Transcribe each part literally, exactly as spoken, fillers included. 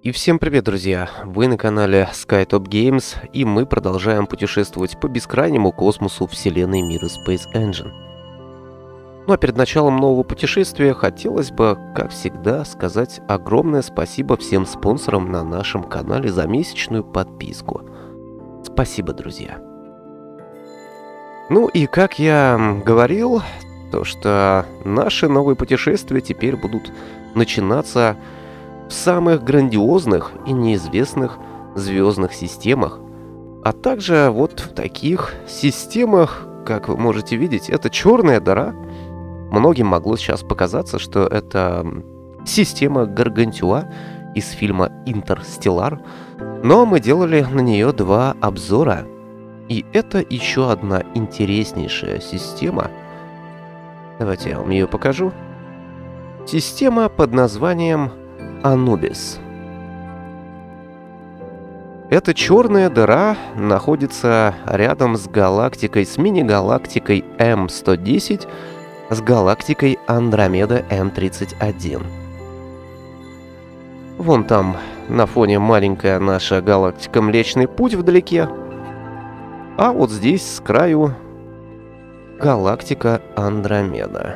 И всем привет, друзья! Вы на канале SkyTop Games, и мы продолжаем путешествовать по бескрайнему космосу вселенной мира Space Engine. Ну а перед началом нового путешествия хотелось бы, как всегда, сказать огромное спасибо всем спонсорам на нашем канале за месячную подписку. Спасибо, друзья! Ну и как я говорил, то что наши новые путешествия теперь будут начинаться в самых грандиозных и неизвестных звездных системах, а также вот в таких системах, как вы можете видеть, это черная дыра. Многим могло сейчас показаться, что это система Гаргантюа из фильма «Интерстеллар», но мы делали на нее два обзора, и это еще одна интереснейшая система. Давайте я вам ее покажу. Система под названием Анубис. Эта черная дыра находится рядом с галактикой, с мини-галактикой эм сто десять, с галактикой Андромеда эм тридцать один. Вон там на фоне маленькая наша галактика Млечный Путь вдалеке, а вот здесь с краю галактика Андромеда.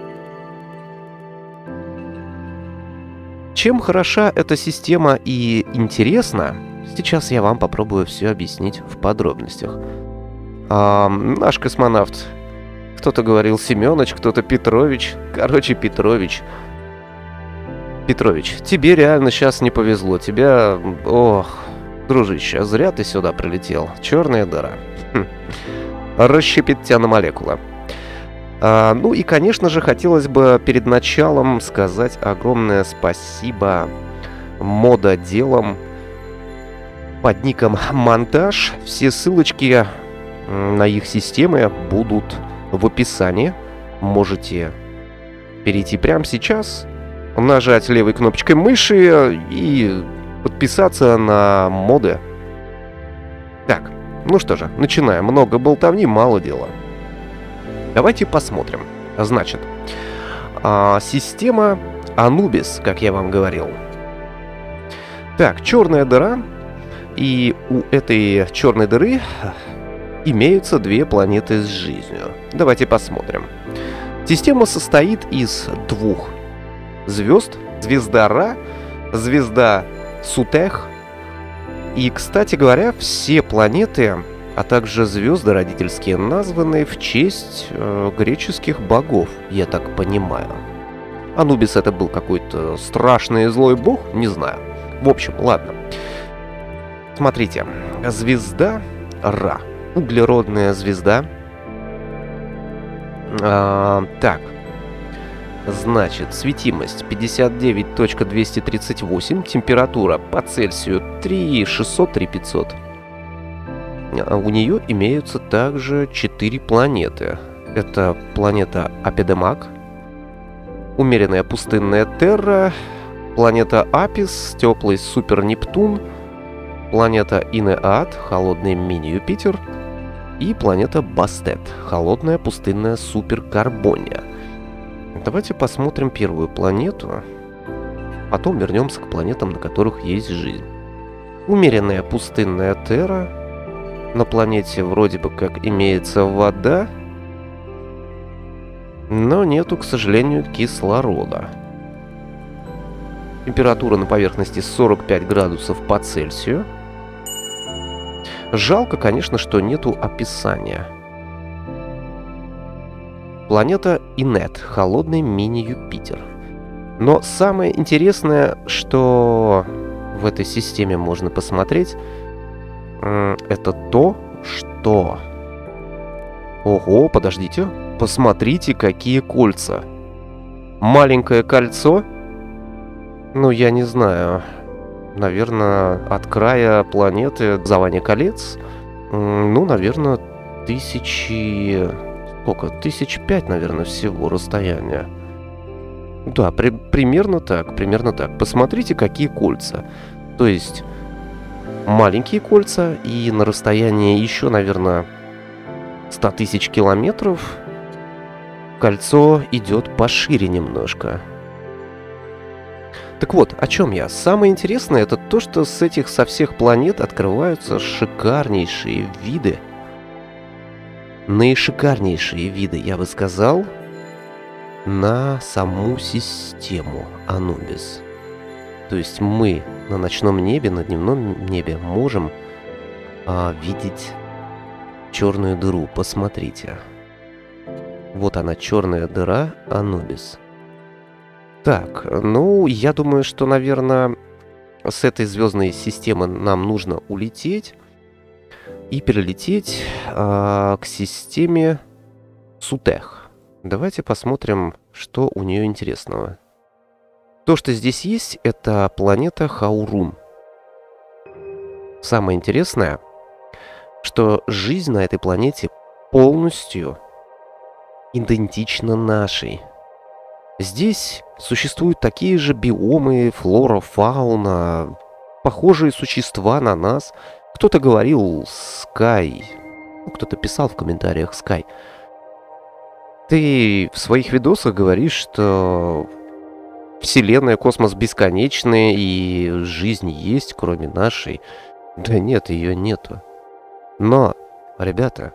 Чем хороша эта система и интересна, сейчас я вам попробую все объяснить в подробностях. А, наш космонавт, кто-то говорил Семёныч, кто-то Петрович, короче, Петрович. Петрович, тебе реально сейчас не повезло, тебя... Ох, дружище, зря ты сюда прилетел, черная дыра. Хм. Расщепит тебя на молекулы. А, ну и, конечно же, хотелось бы перед началом сказать огромное спасибо мододелам под ником Монтаж. Все ссылочки на их системы будут в описании. Можете перейти прямо сейчас, нажать левой кнопочкой мыши и подписаться на моды. Так, ну что же, начинаем. Много болтовни, мало дела. Давайте посмотрим. Значит, а, система Анубис, как я вам говорил. Так, черная дыра. И у этой черной дыры имеются две планеты с жизнью. Давайте посмотрим. Система состоит из двух звезд. Звезда Ра, звезда Сутех. И, кстати говоря, все планеты, а также звезды родительские, названы в честь э, греческих богов, я так понимаю. Анубис это был какой-то страшный и злой бог, не знаю. В общем, ладно. Смотрите, звезда Ра, углеродная звезда. А, так, значит, светимость пятьдесят девять тысяч двести тридцать восемь, температура по Цельсию три шестьсот — три пятьсот. У нее имеются также четыре планеты. Это планета Апидемак, умеренная пустынная Терра, планета Апис, теплый Супер Нептун, планета Инеад, холодный мини-Юпитер, и планета Бастет, холодная пустынная Супер Карбония. Давайте посмотрим первую планету, потом вернемся к планетам, на которых есть жизнь. Умеренная пустынная Терра. На планете вроде бы как имеется вода, но нету, к сожалению, кислорода. Температура на поверхности сорок пять градусов по Цельсию. Жалко, конечно, что нету описания. Планета Инет, холодный мини-Юпитер. Но самое интересное, что в этой системе можно посмотреть, это то, что... Ого, подождите. Посмотрите, какие кольца. Маленькое кольцо. Ну, я не знаю. Наверное, от края планеты Заване колец. Ну, наверное, тысячи... Сколько? Тысяч пять, наверное, всего расстояния. Да, при... примерно так, примерно так. Посмотрите, какие кольца. То есть... маленькие кольца, и на расстоянии еще, наверное, сто тысяч километров кольцо идет пошире немножко. Так вот, о чем я? Самое интересное это то, что с этих со всех планет открываются шикарнейшие виды. Наишикарнейшие виды, я бы сказал, на саму систему Анубис. То есть мы на ночном небе, на дневном небе можем а, видеть черную дыру. Посмотрите. Вот она, черная дыра Анубис. Так, ну, я думаю, что, наверное, с этой звездной системы нам нужно улететь и перелететь а, к системе Сутех. Давайте посмотрим, что у нее интересного. То, что здесь есть, это планета Хаурун. Самое интересное, что жизнь на этой планете полностью идентична нашей. Здесь существуют такие же биомы, флора, фауна, похожие существа на нас. Кто-то говорил Sky, ну, кто-то писал в комментариях Sky. Ты в своих видосах говоришь, что Вселенная, космос бесконечны и жизнь есть, кроме нашей. Да нет, ее нету. Но, ребята,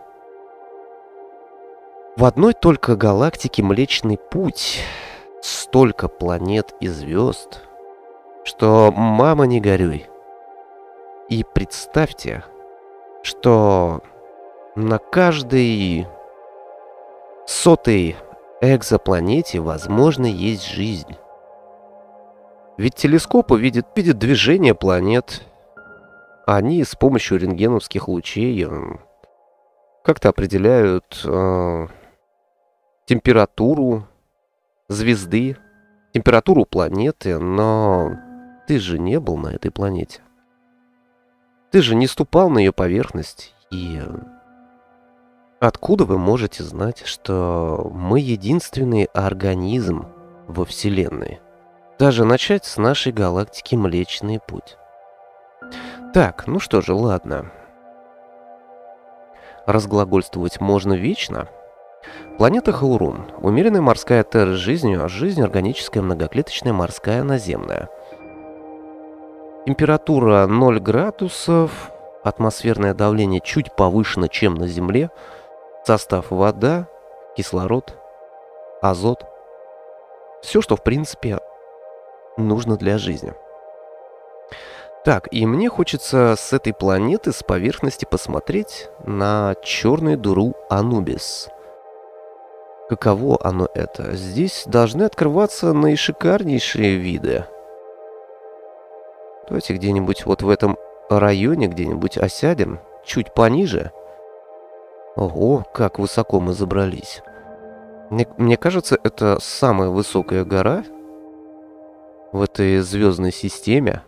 в одной только галактике Млечный Путь столько планет и звезд, что мама не горюй. И представьте, что на каждой сотой экзопланете, возможно, есть жизнь. Ведь телескопы видят, видят движение планет. Они с помощью рентгеновских лучей э, как-то определяют э, температуру звезды, температуру планеты, но ты же не был на этой планете. Ты же не ступал на ее поверхность. И откуда вы можете знать, что мы единственный организм во Вселенной? Даже начать с нашей галактики Млечный Путь. Так, ну что же, ладно. Разглагольствовать можно вечно. Планета Хаурун. Умеренная морская терра с жизнью, а жизнь органическая, многоклеточная, морская, наземная. Температура ноль градусов. Атмосферное давление чуть повышено, чем на Земле. Состав: вода, кислород, азот. Все, что в принципе нужно для жизни. Так, и мне хочется с этой планеты, с поверхности посмотреть на черную дыру Анубис. Каково оно это? Здесь должны открываться наишикарнейшие виды. Давайте где-нибудь вот в этом районе где-нибудь осядем, чуть пониже. Ого, как высоко мы забрались. Мне, мне кажется, это самая высокая гора в этой звездной системе.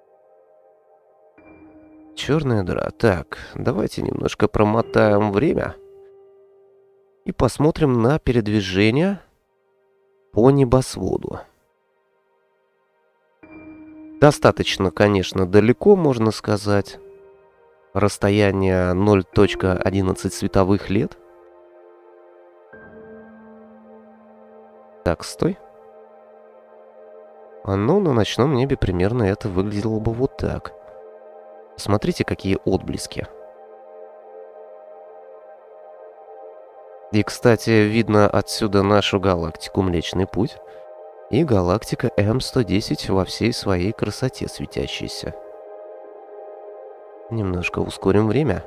Черная дыра. Так, давайте немножко промотаем время и посмотрим на передвижение по небосводу. Достаточно, конечно, далеко, можно сказать. Расстояние ноль целых одиннадцать световых лет. Так, стой. А ну, на ночном небе примерно это выглядело бы вот так. Смотрите, какие отблески. И, кстати, видно отсюда нашу галактику Млечный Путь и галактика эм сто десять во всей своей красоте светящейся. Немножко ускорим время.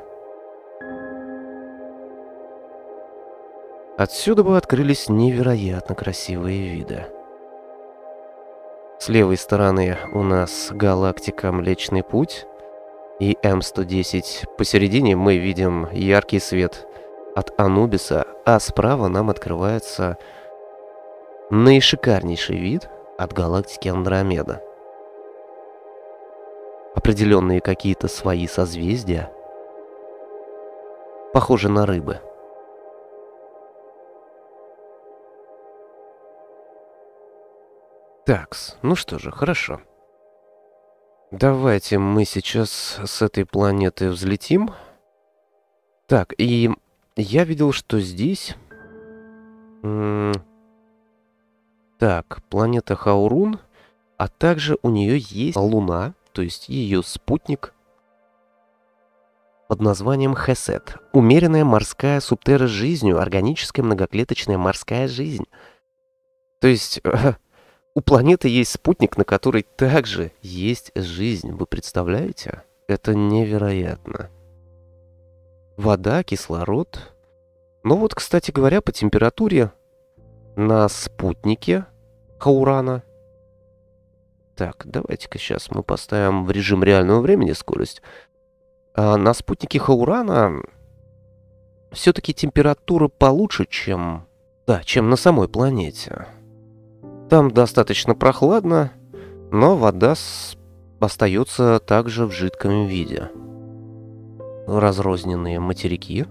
Отсюда бы открылись невероятно красивые виды. С левой стороны у нас галактика Млечный Путь и эм сто десять. Посередине мы видим яркий свет от Анубиса, а справа нам открывается наишикарнейший вид от галактики Андромеда. Определенные какие-то свои созвездия, похожи на рыбы. Такс, ну что же, хорошо. Давайте мы сейчас с этой планеты взлетим. Так, и я видел, что здесь... Так, планета Хаурун. а также у нее есть Луна, то есть ее спутник под названием Хесет. Умеренная морская субтера с жизнью, органическая многоклеточная морская жизнь. То есть э, у планеты есть спутник, на который также есть жизнь. Вы представляете? Это невероятно. Вода, кислород. Ну вот, кстати говоря, по температуре на спутнике Хаурана. Так, давайте-ка сейчас мы поставим в режим реального времени скорость. А на спутнике Хаурана все-таки температура получше, чем, да, чем на самой планете. Там достаточно прохладно, но вода с... остается также в жидком виде. Разрозненные материки.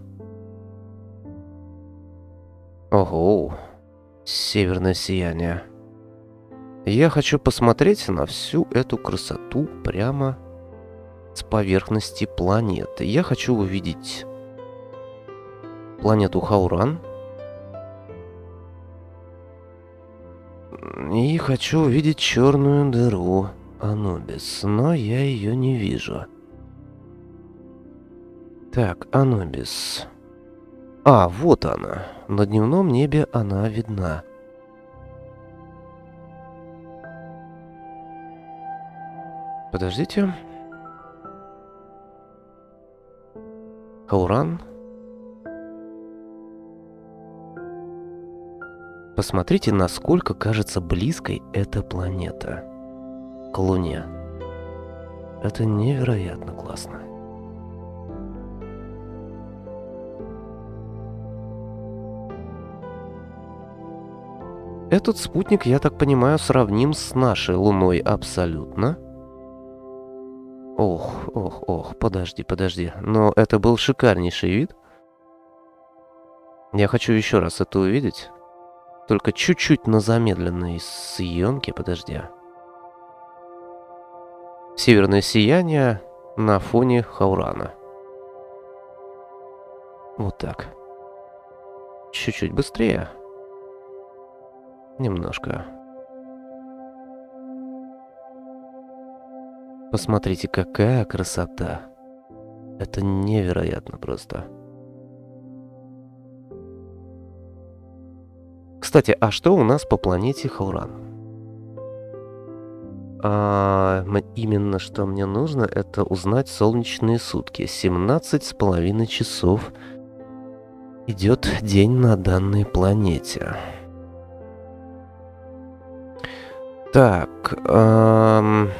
Ого, северное сияние. Я хочу посмотреть на всю эту красоту прямо с поверхности планеты. Я хочу увидеть планету Хауран. И хочу увидеть черную дыру Анубис, но я ее не вижу. Так, Анубис. А, вот она. На дневном небе она видна. Подождите. Хауран. Посмотрите, насколько кажется близкой эта планета к Луне. Это невероятно классно. Этот спутник, я так понимаю, сравним с нашей Луной абсолютно. Ох, ох, ох, подожди, подожди. Но это был шикарнейший вид. Я хочу еще раз это увидеть. Только чуть-чуть на замедленной съемке, подожди. Северное сияние на фоне Хаурана. Вот так. Чуть-чуть быстрее. Немножко. Посмотрите, какая красота. Это невероятно просто. Кстати, а что у нас по планете Хауран? А, именно что мне нужно, это узнать солнечные сутки. семнадцать с половиной часов идет день на данной планете. Так. Эм...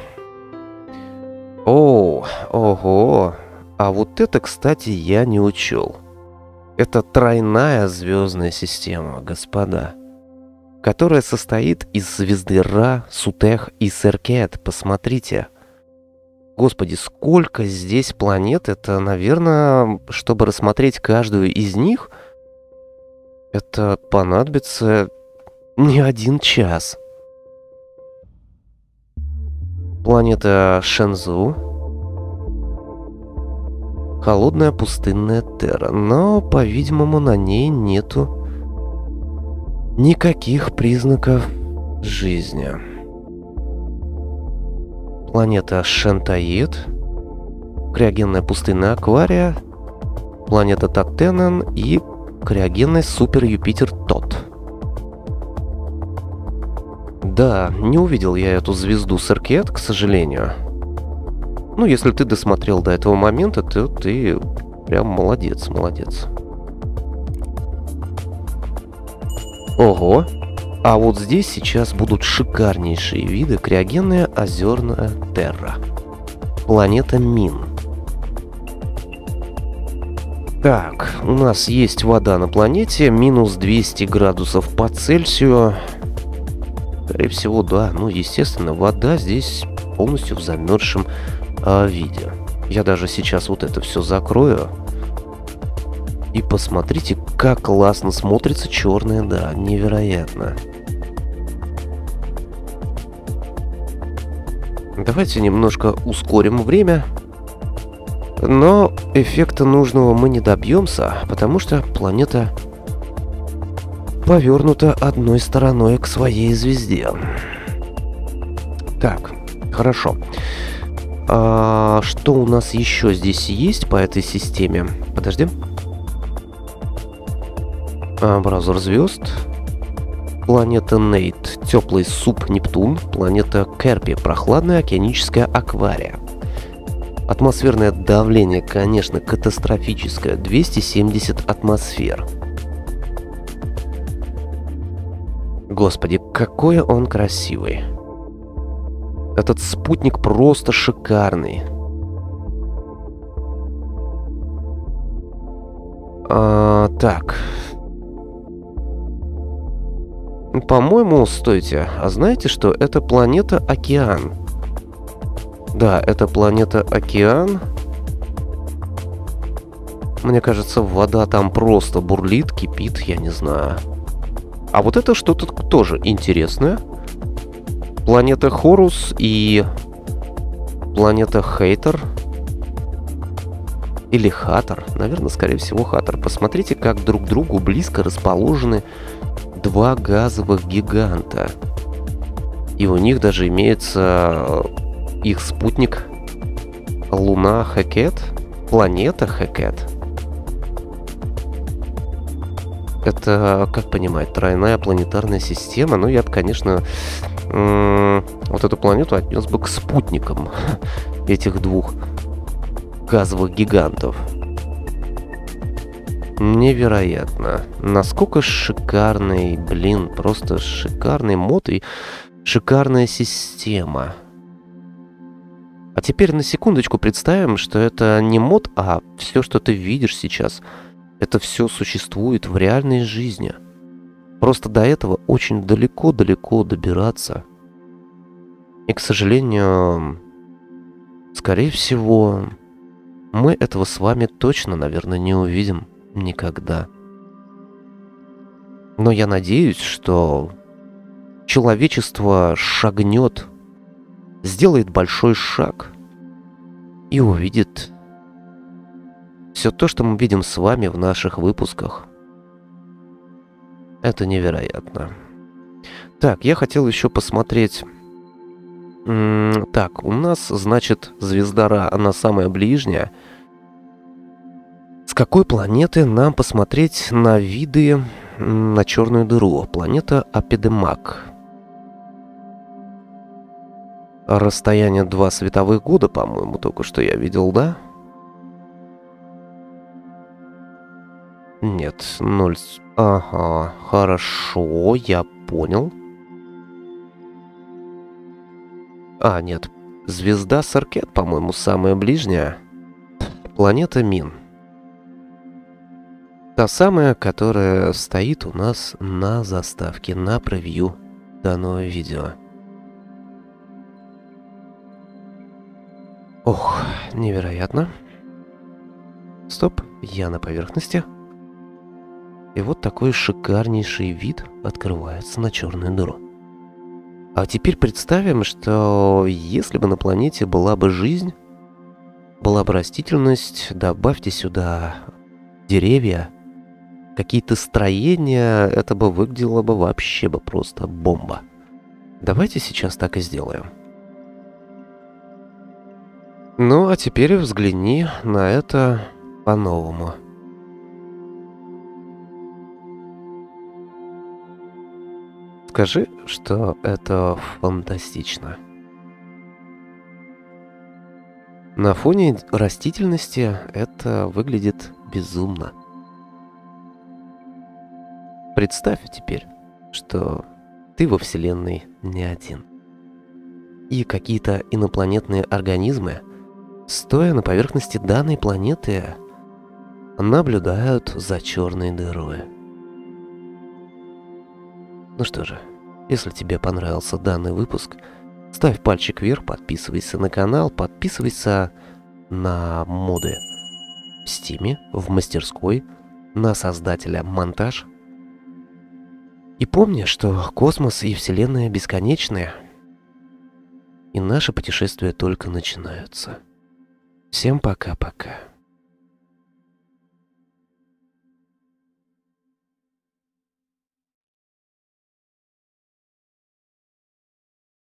О, ого. А вот это, кстати, я не учел. Это тройная звездная система, господа, которая состоит из звезды Ра, Сутех и Серкет. Посмотрите. Господи, сколько здесь планет. Это, наверное, чтобы рассмотреть каждую из них, это понадобится не один час. Планета Шэньцзу. Холодная пустынная Терра. Но, по-видимому, на ней нету никаких признаков жизни. Планета Шентаид. Криогенная пустынная Аквария. Планета Таттенен и криогенный супер-Юпитер Тот. Да, не увидел я эту звезду Серкет, к сожалению. Ну, если ты досмотрел до этого момента, то ты прям молодец, молодец. Ого! А вот здесь сейчас будут шикарнейшие виды. Криогенная озерная Терра. Планета Мин. Так, у нас есть вода на планете. Минус двести градусов по Цельсию. Скорее всего, да. Ну, естественно, вода здесь полностью в замерзшем э, виде. Я даже сейчас вот это все закрою. И посмотрите, как классно смотрится черная, да, невероятно. Давайте немножко ускорим время. Но эффекта нужного мы не добьемся, потому что планета повернута одной стороной к своей звезде. Так, хорошо. А, что у нас еще здесь есть по этой системе? Подожди. А, браузер звезд. Планета Нейт. Теплый суп Нептун. Планета Керпи. Прохладная океаническая аквария. Атмосферное давление, конечно, катастрофическое. двести семьдесят атмосфер. Господи, какой он красивый. Этот спутник просто шикарный. А, так. По-моему, стойте. А знаете что? Это планета Океан. Да, это планета Океан. Мне кажется, вода там просто бурлит, кипит, я не знаю. А вот это что-то тоже интересное. Планета Хорус и планета Хейтер. Или Хатор. Наверное, скорее всего, Хатор. Посмотрите, как друг к другу близко расположены два газовых гиганта. И у них даже имеется их спутник Луна Хекет. Планета Хекет. Это, как понимать, тройная планетарная система. Ну, я, конечно, вот эту планету отнес бы к спутникам этих двух газовых гигантов. Невероятно. Насколько шикарный, блин, просто шикарный мод и шикарная система. А теперь на секундочку представим, что это не мод, а все, что ты видишь сейчас, это все существует в реальной жизни. Просто до этого очень далеко-далеко добираться. И, к сожалению, скорее всего, мы этого с вами точно, наверное, не увидим никогда. Но я надеюсь, что человечество шагнет, сделает большой шаг и увидит все то, что мы видим с вами в наших выпусках. Это невероятно. Так, я хотел еще посмотреть. М-м, так, у нас, значит, звезда Ра, она самая ближняя. С какой планеты нам посмотреть на виды на черную дыру? Планета Апидемак. Расстояние два световых года, по-моему, только что я видел, да? Нет, ноль. Ага, хорошо, я понял. А, нет, звезда Саркет, по-моему, самая ближняя. Планета Мин. Та самая, которая стоит у нас на заставке, на превью данного видео. Ох, невероятно. Стоп, я на поверхности. И вот такой шикарнейший вид открывается на черную дыру. А теперь представим, что если бы на планете была бы жизнь, была бы растительность, добавьте сюда деревья, какие-то строения, это бы выглядело бы вообще бы просто бомба. Давайте сейчас так и сделаем. Ну, а теперь взгляни на это по-новому. Скажи, что это фантастично. На фоне растительности это выглядит безумно. Представь теперь, что ты во Вселенной не один. И какие-то инопланетные организмы, стоя на поверхности данной планеты, наблюдают за черной дырой. Ну что же, если тебе понравился данный выпуск, ставь пальчик вверх, подписывайся на канал, подписывайся на моды в Стиме, в мастерской, на создателя Монтаж. И помни, что космос и Вселенная бесконечны, и наши путешествия только начинаются. Всем пока-пока.